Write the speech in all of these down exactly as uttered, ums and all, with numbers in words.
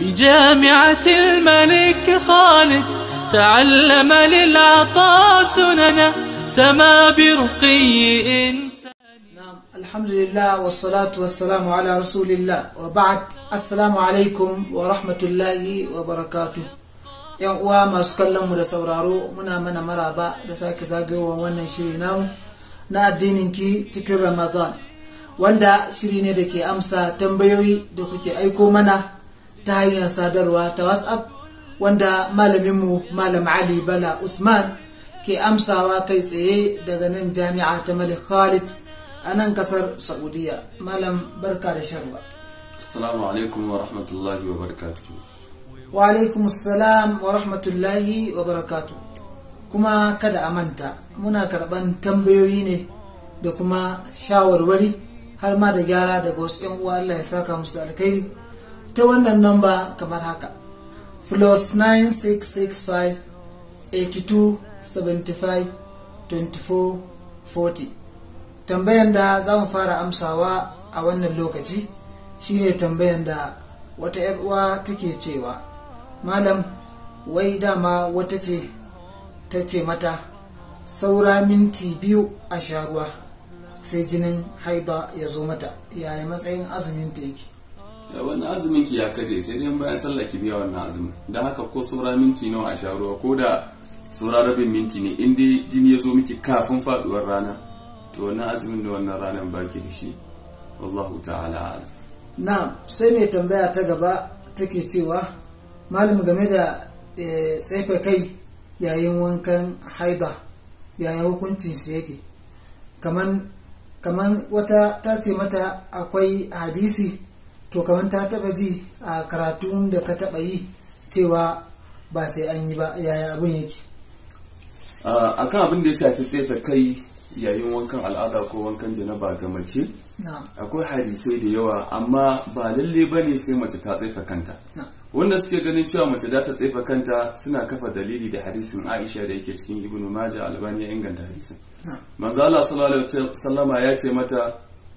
بجامعة الملك خالد تعلم للعطاء سننا سما برقي إنسان. نعم، الحمد لله والصلاة والسلام على رسول الله وبعد. السلام عليكم ورحمة الله وبركاته. yan uwa masu kallon mu da sauraro, muna mana maraba da sake zagayowar wannan shiri namu na addinin ki cikin Ramadan, wanda shiri ne da ke amsa tambayoyi da kuke aiko mana ta hanyar sadarwa ta WhatsApp, wanda malaminmu Malam Ali Bala Usman ke amsawa kai tsaye daga nan jami'a ta Malik Khalid a nan kasar Saudiya. Malam, barka da sharwa. Assalamu alaikum wa rahmatullahi wa barakatuh. Wa alaikum assalam wa rahmatullahi wa barakatuh. Kuma kada a manta, muna karban tambayoyi ne da kuma shawarwari har ma da gyara daga wasu yan uwa. Allah ya saka musu alkhairi ta wannan namba kamar haka: plus nine six six five eight two seven five two four four zero. Tambayan da za mu fara amsawa a wannan lokaci shine tambayan da wata yar uwa take cewa, Malam, wai dama wata ce ta ce mata saura minti biyu a sha ruwa sai jinin haida ya zo mata, yaya matsayin azumin ta yake? Wannan azumin ki ya kare sai dai bayan sallah ki biya wannan azumin. Dan haka ko saura minti nawa a sha ruwa, ko da saura rabin minti ne, in dai jini ya zo miki kafin faduwar rana, to wannan azumin da wannan ranar baki da shi. Wallahu ta'ala a'lam. Na sai mai tambaya ta gaba take cewa, Malam, game da tsefe kai yayin wankan haida, yayin hukuncin shi yake? Kaman kaman wata ta ce mata akwai hadisi, to kaman ta taba ji a karatun da ka taba yi cewa ba sai an yi ba, yaya abin yake? Akan abin da ya shafi tsefe kai yayin wankan al'ada ko wankan janaba ga mace, akwai hadisai da yawa, amma ba lalle bane sai mace ta tsefe kanta. Wanda suke ganin cewa mace za ta tsefa kanta suna kafa dalili da hadisin Aisha da yake cikin Ibn Majah. Albani ya inganta hadisin. Manzo Allah sallallahu alaihi wasallama ya ce mata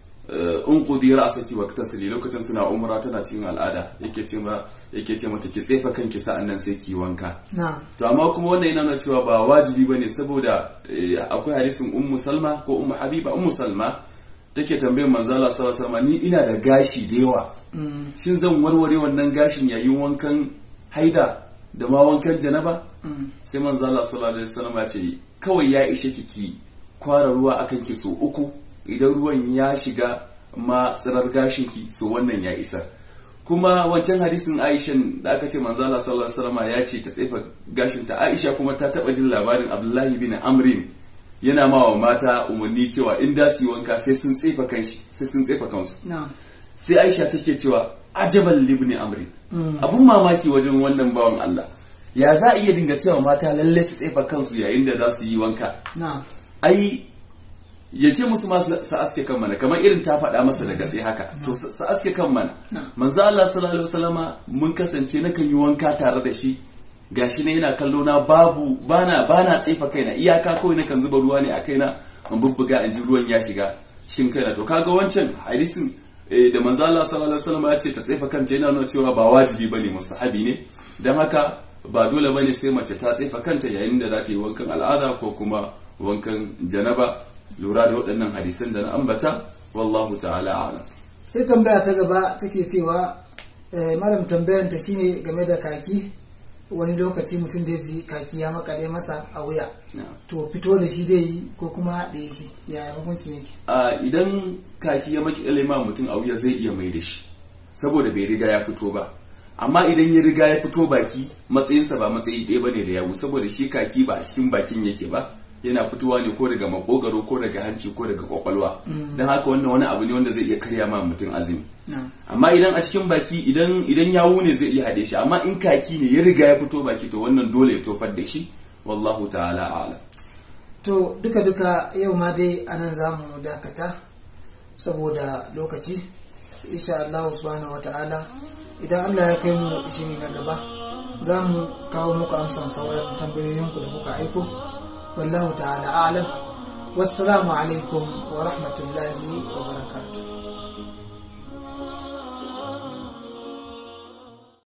in qudi ra'saki waqtasili, lokacin suna umra tana cikin al'ada, yake ce ma yake ce mata ki tsefa kanki sa'annan sai ki wanka. To amma kuma wannan yana nuna cewa ba wajibi bane, saboda akwai hadisin Ummu Salma ko Ummu Habiba. Ummu Salma take tambayar manzo Allah sallallahu alaihi wasallama, ni ina da gashi da yawa, shin zan warware wannan gashin yayin wankan haida da ma wankan janaba? Sai manzo Allah sallallahu alaihi wasallam ya ce kawai ya ishe kiki kwara ruwa akan ki so uku, idan ruwan ya shiga ma tsirar gashin ki, so wannan ya isa. Kuma wancan hadisin Aisha da aka ce manzo Allah sallallahu alaihi wasallam ya ce ta tsefa gashin ta, Aisha kuma ta taba jin labarin Abdullahi bin Amrin yana ma wa mata umarni cewa in da su yi wanka sai sun tsefa kanshi, sai sun tsefa kansu. Sai Aisha take cewa ajaban libni amri, abun mamaki wajen wannan bawan Allah, ya za a iya dinga cewa mata lalle su tsefa kansu yayin da za su yi wanka? Ai ya ce musu ma su aske kan mana, kamar irin ta faɗa masa daga tsaye haka, to su aske kan mana. Manzo Allah sallallahu alaihi wasallama mun kasance na kan yi wanka tare da shi, gashi ne yana kallo na, babu bana bana tsefa kaina, iyaka kawai nakan zuba ruwa ne a kaina an bubbuga in ji ruwan ya shiga cikin kaina. To kaga wancan hadisin da manzo Allah sallallahu alaihi wasallam ya ce ta tsefa kanta yana nuna cewa ba wajibi bane, mustahabi ne. Dan haka ba dole bane sai mace ta tsefa kanta yayin da za ta yi wankan al'ada ko kuma wankan janaba, lura da waɗannan hadisan da na ambata. Wallahu ta'ala a'lam. Sai tambaya ta gaba take cewa, malam, tambayan ta shine game da kaki. Wani lokaci mutum da ji kaki ya makale masa a wuya, to fito da shi dai yi ko kuma haɗe shi, yaya hukunci ne? A idan kaki ya makale ma mutum a wuya zai iya mai da shi, saboda bai riga ya fito ba. Amma idan ya riga ya fito baki, matsayinsa ba matsayi ɗaya bane da yawu, saboda shi kaki ba a cikin bakin yake ba, yana fitowa ne ko daga makogaro ko daga hanci ko daga kwakwalwa. Don haka wannan wani abu ne wanda zai iya karya ma mutum azumi. Amma idan a cikin baki, idan idan yawu ne zai iya haɗe shi, amma in kaki ne ya riga ya fito baki, to wannan dole ya tofar da shi. Wallahu ta'ala a'lam. To duka duka yau ma dai anan zamu dakata saboda lokaci. Insha Allah subhanahu wata'ala idan Allah ya kai mu shiri na gaba, za mu kawo muku amsan sauran tambayoyinku da kuka aiko. Wallahu ta'ala a'lam. Wassalamu alaikum wa rahmatullahi wa barakatuh.